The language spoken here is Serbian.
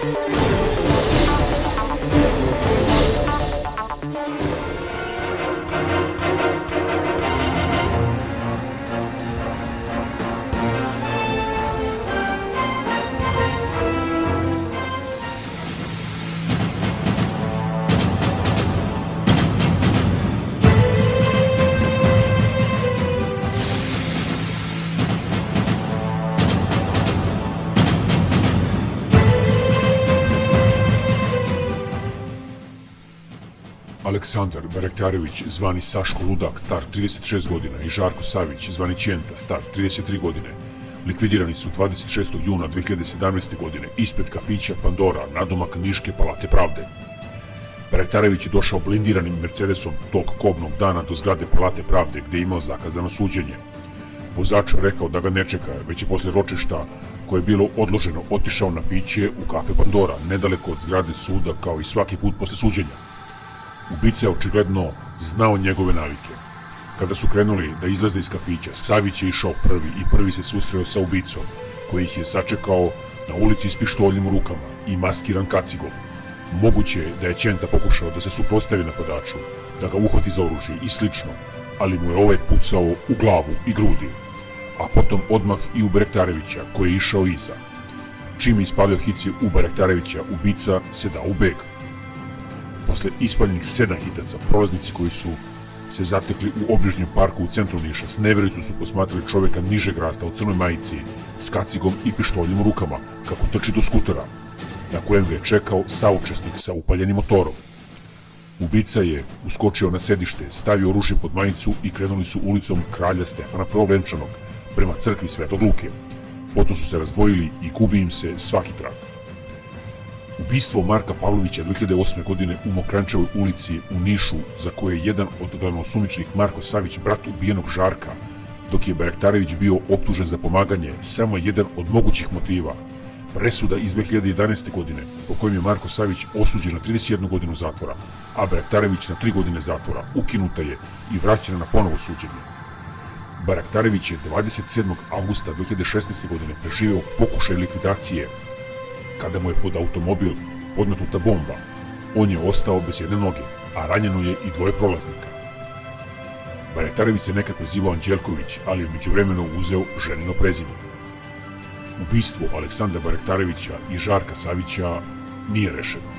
Aleksandar Barektarević, zvani Saško Ludak, star 36 godina, i Žarko Savić, zvani Ćenta, star 33 godine, likvidirani su 26. juna 2017. godine ispred kafića Pandora, nadomak Niške palate pravde. Barektarević je došao blindiranim Mercedesom tog kobnog dana do zgrade palate pravde gde je imao zakazano suđenje. Vozač rekao da ga ne čeka, već je posle ročišta koje je bilo odloženo otišao na piće u kafe Pandora, nedaleko od zgrade suda kao i svaki put posle suđenja. Ubica je očigledno znao njegove navike. Kada su krenuli da izlaze iz kafića, Savić je išao prvi i prvi se susreo sa ubicom, koji ih je sačekao na ulici s pištoljem u rukama i maskiran kacigom. Moguće je da je Ćenta pokušao da se suprotstavi napadaču, da ga uhvati za oružje i slično, ali mu je ovaj pucao u glavu i grudi, a potom odmah i u Barektarevića, koji je išao iza. Čim je ispalio hici u Barektarevića, ubica se dao u beg. Posle ispaljenih 7 hitaca, prolaznici koji su se zatekli u obližnjem parku u centru Niša s nevericom su posmatrali čoveka nižeg rasta u crnoj majici s kacigom i pištoljem u rukama, kako trči do skutera, na kojem ga je čekao saučesnik sa upaljenim motorom. Ubica je uskočio na sedište, stavio oružje pod majicu i krenuli su ulicom Kralja Stefana Prvovenčanog prema crkvi Svetog Luke. Potom su se razdvojili i gubi im se svaki trag. Ubistvo Marka Pavlovića 2008. godine u Mokranjčevoj ulici u Nišu, za koje je jedan od glavnosumnjičnih Marko Savić, brat ubijenog Žarka, dok je Barektarević bio optužen za pomaganje, samo jedan od mogućih motiva. Presuda iz 2011. godine, po kojem je Marko Savić osuđen na 31 godinu zatvora, a Barektarević na 3 godine zatvora, ukinuta je i vraćena na ponovo suđenje. Barektarević je 27. avgusta 2016. godine preživeo pokušaj likvidacije kada mu je pod automobil podmetnuta bomba. On je ostao bez jedne noge, a ranjeno je i 2 prolaznika. Barektarević se nekad nazivao Anđelković, ali je međuvremeno uzeo ženino prezime. Ubistvo Aleksandra Barektarevića i Žarka Savića nije rešeno.